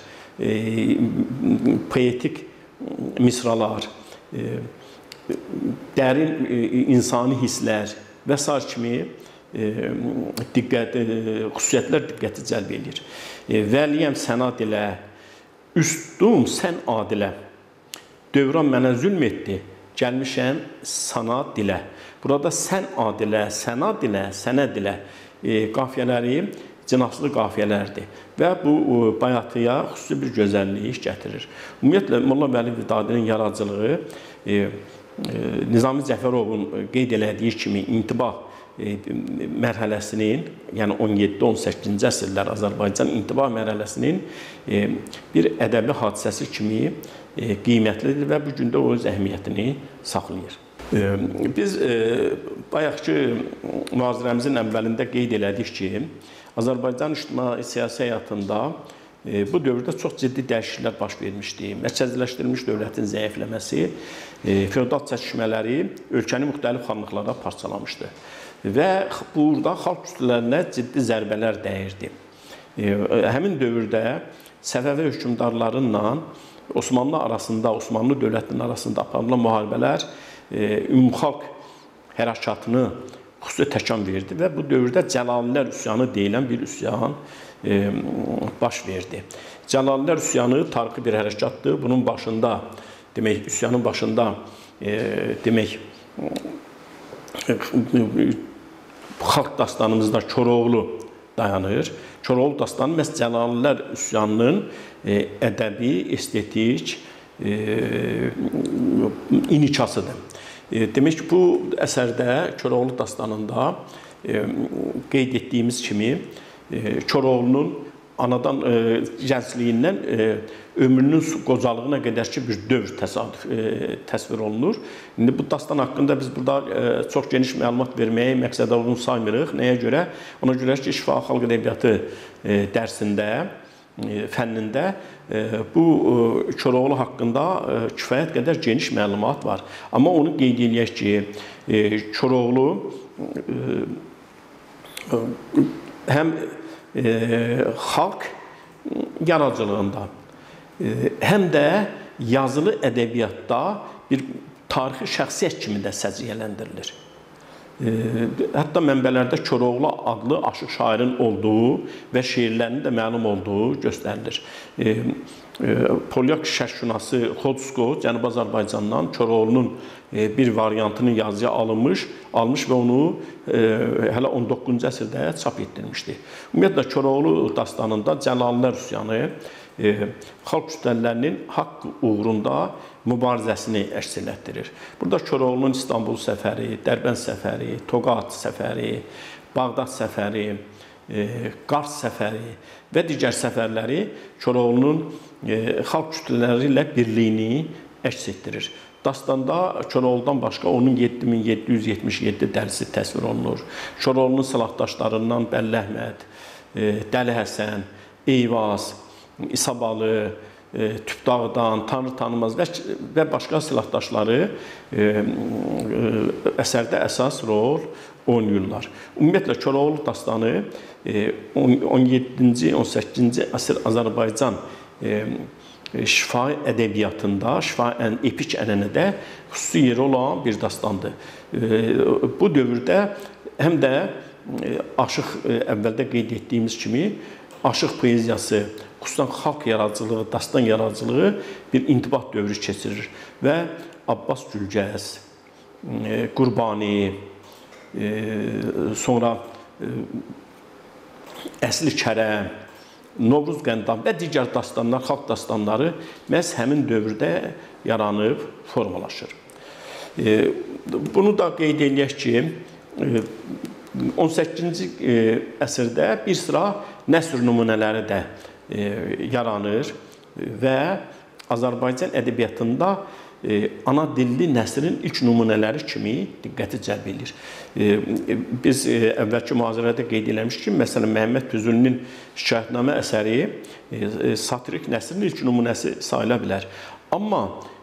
poetik misralar, dərin insani hisslər və s. kimi xüsusiyyətlər diqqəti cəlb edir. Vəliyəm sənə dilə, üstdum sən adilə, dövran mənə zülm etdi, gəlmişəm sana dilə. Burada sən adilə, sənə dilə, sənə dilə qafiyələri cinaslı qafiyələrdir və bu bayatıya xüsusi bir gözəllik gətirir. Ümumiyyətlə, Molla Vəli Vidadinin yaradıcılığı Nizami Cəfərovun qeyd elədiyi kimi intibah mərhələsinin, yəni 17-18-ci əsrlər Azərbaycan intibah mərhələsinin bir ədəbi hadisəsi kimi qiymətlidir və bu gündə o öz əhəmiyyətini saxlayır. Biz bayaqki mühazirəmizin əvvəlində qeyd elədik ki, Azərbaycan ictimai-siyasi həyatında bu dövrdə çox ciddi dəyişikliklər baş vermişdi. Mərkəziləşdirilmiş dövlətin zəifləməsi, feodal çəkişmələri ölkəni müxtəlif xanlıqlara parçalamışdı. Və burada xalq kütlələrinə ciddi zərbələr dəyirdi. Həmin dövrdə Səfəvi hökmdarlarıyla Osmanlı arasında, Osmanlı dövlətinin arasında aparılan müharibələr ümumxalq hərəkatını xüsusi təkan verdi və bu dövrdə Cəlalilər üsyanı deyilən bir üsyan baş verdi. Cəlalilər üsyanı tarixi bir hərəkatdır. Bunun başında, üsyanın başında xalq dastanımızda Koroğlu dayanır. Koroğlu dastanı məhz Cəlallilər üsyanının ədəbi, estetik inikasıdır. Demək ki, bu əsərdə Koroğlu dastanında qeyd etdiyimiz kimi Koroğlunun anadan gəncliyindən ömrünün qocalığına qədər ki bir dövr təsvir olunur. İndi bu dastan haqqında biz burada çox geniş məlumat verməyi məqsədə uyğun saymırıq. Nəyə görə? Ona görə ki, şifahi xalq ədəbiyyatı dərsində, fənnində bu Koroğlu haqqında kifayət qədər geniş məlumat var. Amma onu qeyd eləyək ki, Koroğlu həm xalq yaradıcılığında, həm də yazılı ədəbiyyatda bir tarixi şəxsiyyət kimi də səciyyələndirilir. Hətta mənbələrdə Koroğlu adlı aşıq şairin olduğu və şeirlərinin də məlum olduğu göstərilir. Polyak şərqşünası Xodsko Cənubi Azərbaycandan Koroğlunun bir variantını yazıya almış və onu hələ 19-cu əsrdə çap etdirmişdi. Ümumiyyətlə Koroğlu dastanında Cəlallilər üsyanı xalq kütlələrinin haqq uğrunda mübarizəsini əks etdirir. Burada Koroğlunun İstanbul səfəri, Dərbənd səfəri, Toqat səfəri, Bağdad səfəri, Qars səfəri və digər səfərləri Koroğlunun xalq kütlələri ilə birliyini əks etdirir. Dastanda Koroğludan başqa onun 7777 dəlisi təsvir olunur. Koroğlunun silahdaşlarından Bəlli Əhməd, Dəli Həsən, Eyvaz, İsabalı, Tüpdağdan, Tanrı Tanımaz və başqa silahdaşları əsərdə əsas rol oynayırlar. Ümumiyyətlə Koroğlu dastanı 17-ci, 18-ci əsr Azərbaycan şifahi ədəbiyyatında, şifahi epik ənənədə xüsusi yeri olan bir dastandır. Bu dövrdə həm də aşıq əvvəldə qeyd etdiyimiz kimi aşıq poeziyası, xüsusən xalq yaradıcılığı, dastan yaradıcılığı bir intibat dövrü keçirir və Abbas Gülgəz, Qurbani, sonra Əsli Kərəm, Novruz Qəndam və digər dastanlar, xalq dastanları məhz həmin dövrdə yaranıb, formalaşır. Bunu da qeyd eləyək ki, 18-ci əsrdə bir sıra nəsr nümunələri də yaranır və Azərbaycan ədəbiyyatında ana dilli nəsrin ilk nümunələri kimi diqqəti cəlb edir. Biz əvvəlki mühazirədə qeyd eləmişdik ki, məsələn, Məhəmməd Füzulinin Şikayətnamə əsəri satirik nəsrin ilk nümunəsi sayıla bilər. Amma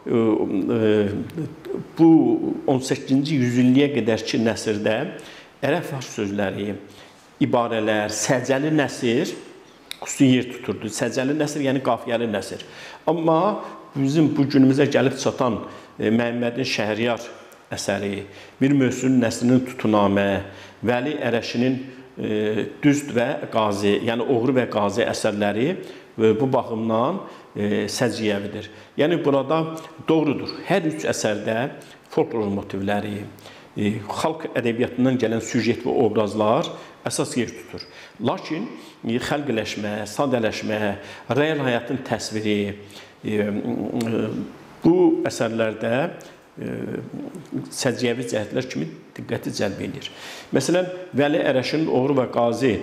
bu 18-ci yüzilliyə qədərki nəsrdə ərəb-fars sözləri, ibarələr, səcəli nəsr xüsusi yer tuturdu. Səcəli nəsr, yəni qafiyəli nəsr. Amma bizim bu günümüzə gəlib çatan Məhəmmədin Şəhriyar əsəri, Mir Möhsünün Nəsrinin Tutunamə, Vəli Ərəşinin Düzd və Qazi, yəni Oğru və Qazi əsərləri bu baxımdan səciyyəvidir. Yəni burada doğrudur, hər üç əsərdə folklor motivləri, xalq ədəbiyyatından gələn süjet və obrazlar əsas yer tutur. Lakin xəlqləşmə, sadələşmə, real həyatın təsviri bu əsərlərdə səciyyəvi cəhətlər kimi diqqəti cəlb edir. Məsələn, Vəli Ərəşinin Oğru və Qazi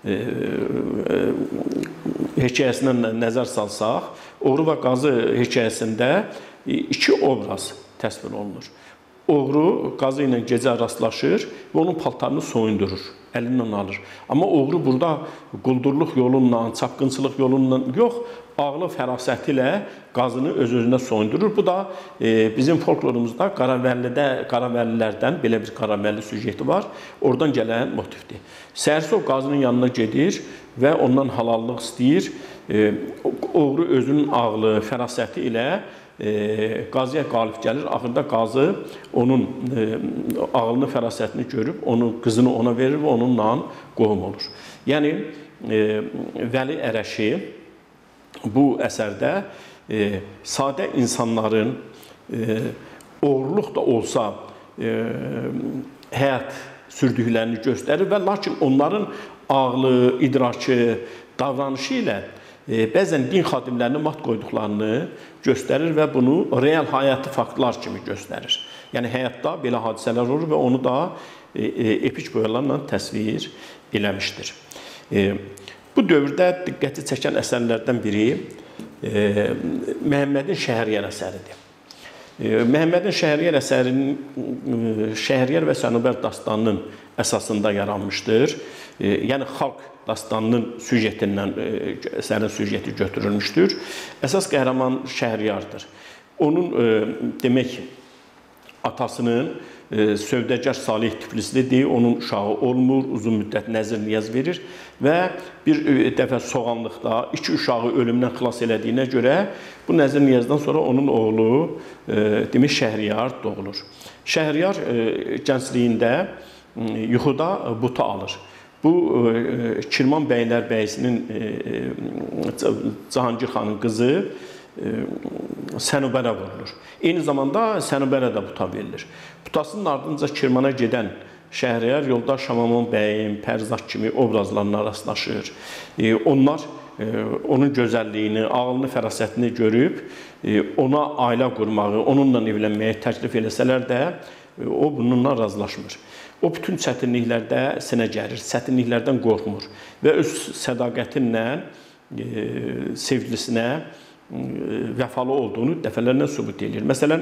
hekayəsindən nəzər salsaq, Oğru və Qazi hekayəsində iki obraz təsvir olunur. Oğru Qazı ilə gecə rastlaşır və onun paltarını soyundurur, əlindən alır. Amma oğru burada quldurluq yolunla, çapqınçılıq yolunla yox, ağlı fərasəti ilə Qazını öz-özünə soyundurur. Bu da bizim folklorumuzda Qaravəllilərdən belə bir Qaravəlli süjeti var. Oradan gələn motivdir. Səhərsi o Qazının yanına gedir və ondan halallıq istəyir. Oğru özünün ağlı, fərasəti ilə Qaziyə qalib gəlir. Axırda Qazı onun ağlını, fərasətini görüb, onun qızını ona verir və onunla qohum olur. Yəni, Vəli Ərəşi bu əsərdə sadə insanların oğurluq da olsa həyat sürdüklərini göstərir və lakin onların ağlı, idrakı, davranışı ilə bəzən din xadimlərini mat qoyduqlarını göstərir və bunu real həyatı faktlar kimi göstərir. Yəni həyatda belə hadisələr olur və onu da epik boyalarla təsvir eləmişdir. Bu dövrdə diqqəti çəkən əsərlərdən biri Məhəmmədin Şəhriyar əsəridir. Məhəmmədin Şəhriyar əsərinin Şəhriyar və Sənubər dastanının əsasında yaranmışdır. Yəni xalq dastanının süjetindən əsərin süjeti götürülmüşdür. Əsas qəhrəman Şəhriyardır. Onun demək atasının sövdəgər Salih Tiflislidir, onun uşağı olmur, uzun müddət nəzir niyaz verir və bir dəfə soğanlıqda 2 uşağı ölümdən xilas elədiyinə görə bu nəzir niyazdan sonra onun oğlu demək Şəhriyar doğulur. Şəhriyar gəncliyində yuxuda buta alır. Bu Kirman bəylər bəyisinin Cahangir xanın qızı Sənubərə vurulur. Eyni zamanda Sənubərə də buta verilir. Butasının ardınca Kirmana gedən Şəhriyar yolda Şamaman bəyin, Pərzaq kimi obrazlarına rastlaşır. Onlar onun gözəlliyini, ağlını, fərasətini görüb ona ailə qurmağı, onunla evlənməyə təklif eləsələr də o bununla razılaşmır. O bütün çətinliklərdə sinə gərir, çətinliklərdən qorxmur və öz sədaqətinlə sevgilisinə vəfalı olduğunu dəfələrlə sübut edir. Məsələn,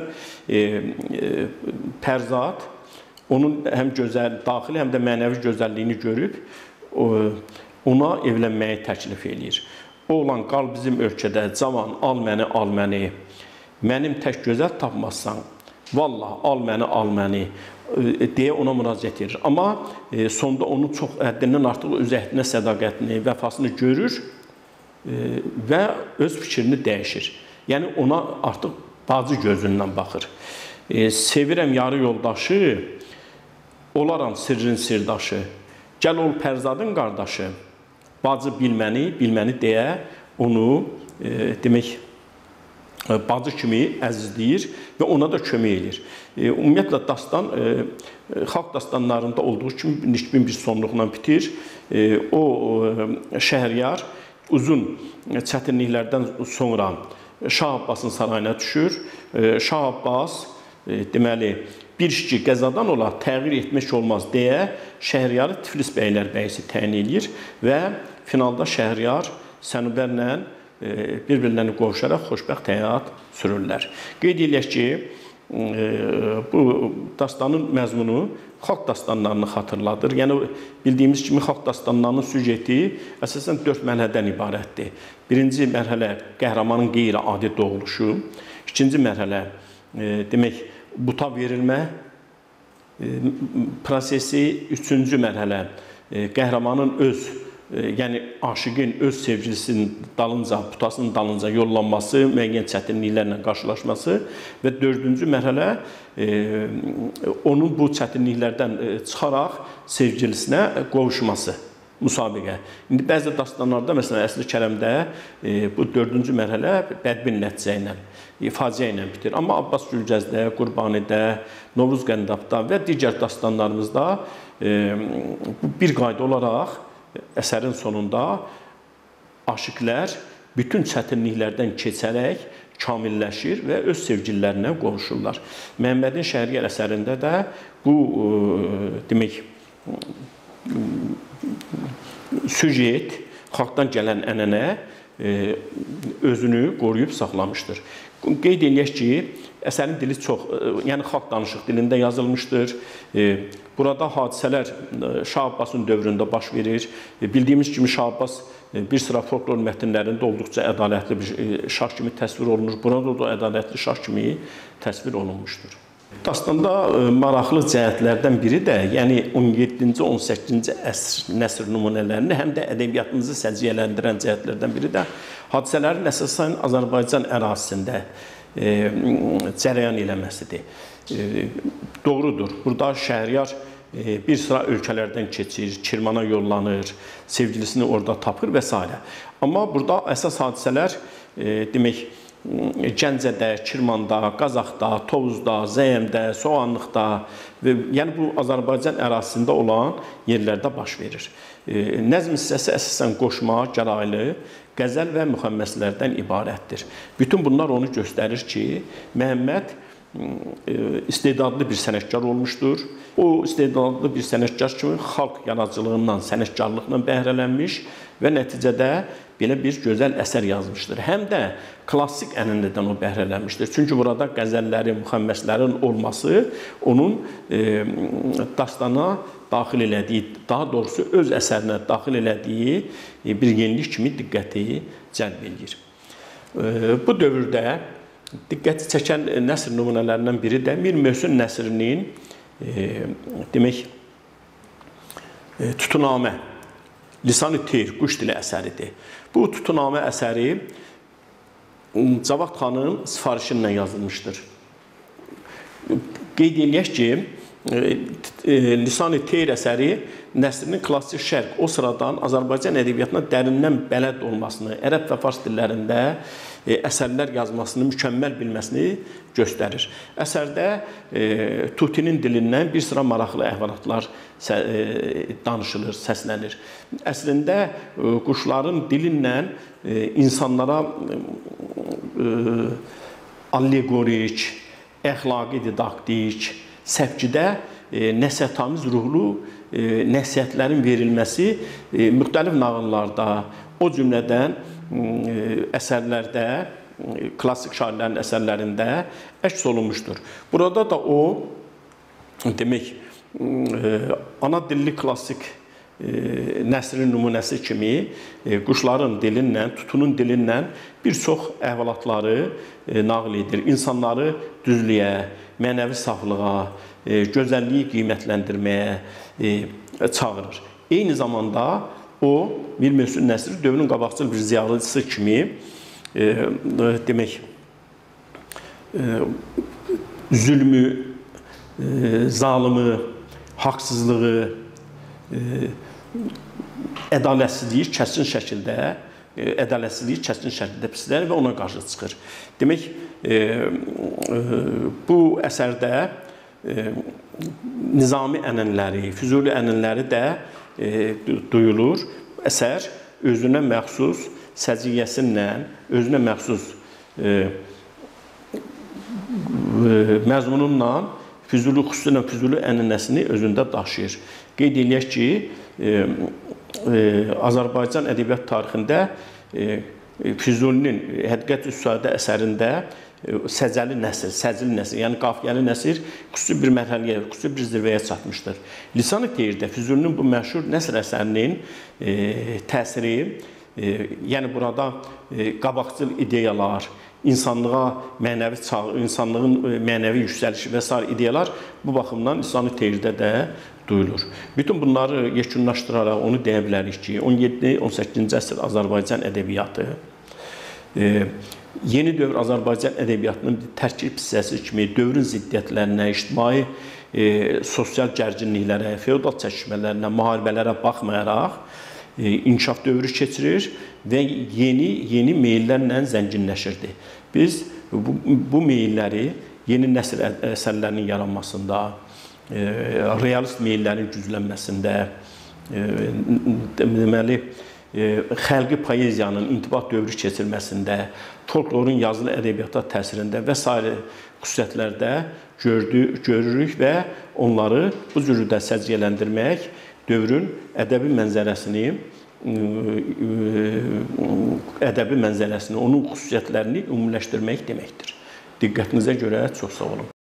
Pərzad onun həm gözəl, daxili, həm də mənəvi gözəlliyini görüb ona evlənməyi təklif edir. Oğlan, qal bizim ölkədə, cavan, al məni, mənim tək gözəl tapmazsan, vallah, al məni, deyə ona müraciət edir. Amma sonda onun çox həddindən artıq öz əhdinə sədaqətini, vəfasını görür və öz fikrini dəyişir. Yəni, ona artıq bacı gözündən baxır. Sevirəm yarı yoldaşı, olaram sirrin sirdaşı, gəl ol Pərzadın qardaşı, bacı bilməni deyə onu demək, bacı kimi əzizləyir və ona da kömək edir. Ümumiyyətlə, dastan xalq dastanlarında olduğu kimi nisbin bir sonluqla bitir. O Şəhriyar uzun çətinliklərdən sonra Şah Abbasın sarayına düşür. Şah Abbas deməli, bir işçi qəzadan ola təğyir etmək olmaz deyə Şəhriyarı Tiflis bəylər bəyisi təyin edir və finalda Şəhriyar Sənubərlə bir-birlərini qovuşaraq xoşbəxt həyat sürürlər. Qeyd edək ki, bu dastanın məzmunu xalq dastanlarını xatırladır. Yəni, bildiyimiz kimi xalq dastanlarının süjeti əsasən 4 mərhələdən ibarətdir. Birinci mərhələ qəhrəmanın qeyri-adi doğuluşu, ikinci mərhələ demək, buta verilmə prosesi, üçüncü mərhələ qəhrəmanın öz, yəni aşiqin öz sevgilisinin dalınca, butasının dalınca yollanması, müəyyən çətinliklərlə qarşılaşması və dördüncü mərhələ onun bu çətinliklərdən çıxaraq sevgilisinə qovuşması, müsabiqə. İndi bəzi dastanlarda, məsələn, Əsr-i Kərəmdə bu dördüncü mərhələ bədbin nəticə ilə, faciə ilə bitir. Amma Abbas Gülgəzdə, Qurbanidə, Novruz Qəndabda və digər dastanlarımızda bir qayda olaraq əsərin sonunda aşiqlər bütün çətinliklərdən keçərək kamilləşir və öz sevgililərinə qovuşurlar. Məhəmmədin Şəhriyar əsərində də bu demək, süjet, xalqdan gələn ənənə özünü qoruyub saxlamışdır. Qeyd edək ki, əsərin dili çox, yəni xalq danışıq dilində yazılmışdır. Burada hadisələr Şah Abbasın dövründə baş verir. Bildiyimiz kimi Şah Abbas bir sıra folklor mətnlərində olduqca ədalətli bir şah kimi təsvir olunur. Burada da ədalətli şah kimi təsvir olunmuşdur. Dastanda maraqlı cəhətlərdən biri də, yəni 17-ci, 18-ci əsr nəsr nümunələrini, həm də ədəbiyyatımızı səciyyələndirən cəhətlərdən biri də hadisələrin əsasən Azərbaycan ərazisində cərəyan eləməsidir. Doğrudur, burada Şəhriyar bir sıra ölkələrdən keçir, Kirmana yollanır, sevgilisini orada tapır və s. Amma burada əsas hadisələr demək, Gəncədə, Kirmanda, Qazaxda, Tovuzda, Zəyəmdə, Soğanlıqda və yəni bu Azərbaycan ərazisində olan yerlərdə baş verir. Nəzm hissəsi əsasən qoşma, gəraylı, qəzəl və müxəmməsilərdən ibarətdir. Bütün bunlar onu göstərir ki, Məhəmməd istedadlı bir sənətkar olmuşdur. O istedadlı bir sənətkar kimi xalq yaradıcılığından, sənətkarlıqla bəhrələnmiş və nəticədə belə bir gözəl əsər yazmışdır. Həm də klassik ənənədən o bəhrələnmişdir. Çünki burada qəzəllərin, müxəmməsilərin olması onun dastana daxil elədiyi, daha doğrusu öz əsərinə daxil elədiyi bir yenilik kimi diqqəti cəlb edir. Bu dövrdə diqqəti çəkən nəsr nümunələrindən biri də Mir Möhsün Nəsrinin demək Tutunamə, Lisan-ı Teyr, Quş dili əsəridir. Bu Tutunamə əsəri Cavad xanın sifarişindən yazılmışdır. Qeyd eləyək ki, Lisan-ı Teyr əsəri Nəsrinin klassik şərq, o sıradan Azərbaycan ədəbiyyatına dərindən bələd olmasını, ərəb və fars dillərində əsərlər yazmasını, mükəmməl bilməsini göstərir. Əsərdə Tutinin dilindən bir sıra maraqlı əhvalatlar danışılır, səslənir. Əslində, quşların dilindən insanlara allegorik, əxlaqi didaktik, səvkidə nəsihətamiz ruhlu nəsihətlərin verilməsi müxtəlif nağıllarda, o cümlədən əsərlərdə, klassik şairlərin əsərlərində əks olunmuşdur. Burada da o, demək, ana dilli klassik nəsrin nümunəsi kimi quşların dilindən, tutunun dilindən bir çox əhvalatları nağıl edir. İnsanları düzlüyə, mənəvi saflığa, gözəlliyi qiymətləndirməyə çağırır. Eyni zamanda o, Mir Möhsün Nəsr dövrün qabaqcıl bir ziyalıcısı kimi demək, zülmü, zalımı, haqsızlığı, ədalətsizliyi kəskin şəkildə pislər və ona qarşı çıxır. Demək, bu əsərdə nizami ənənləri, Füzuli ənənləri də duyulur. Əsər özünə məxsus səciyyəsindən, özünə məxsus məzmununla xüsusilə Füzuli ənənəsini özündə daşıyır. Qeyd eləyək ki, Azərbaycan ədəbiyyat tarixində Füzulinin Həqiqət-ü Süadə əsərində səcəli nəsr, yəni qafiyəli nəsr xüsusi bir mərhələyə, xüsusi bir zirvəyə çatmışdır. Lisan-ı Teyrdə Füzulinin bu məşhur nəsr əsərinin təsiri, yəni burada qabaqcıl ideyalar, insanlığın mənəvi yüksəlişi və s. ideyalar bu baxımdan Lisan-ı Teyrdə də duyulur. Bütün bunları yekunlaşdıraraq onu deyə bilərik ki, 17-18-ci əsr Azərbaycan ədəbiyyatı yeni dövr Azərbaycan ədəbiyyatının tərkib hissəsi kimi dövrün ziddiyyətlərinə, ictimai, sosial gərginliklərə, feodal çəkişmələrinə, müharibələrə baxmayaraq inkişaf dövrü keçirir və yeni meyllərlə zənginləşirdi. Biz bu meylləri yeni nəsr əsərlərinin yaranmasında, realist meyllərin güclənməsində, deməli, xəlqi poeziyanın intibah dövrü keçirməsində, folklorun yazılı ədəbiyyata təsirində və s. xüsusiyyətlərdə görürük və onları bu cürdə səciyyələndirmək dövrün ədəbi mənzərəsini, onun xüsusiyyətlərini ümumiləşdirmək deməkdir. Diqqətinizə görə çox sağ olun.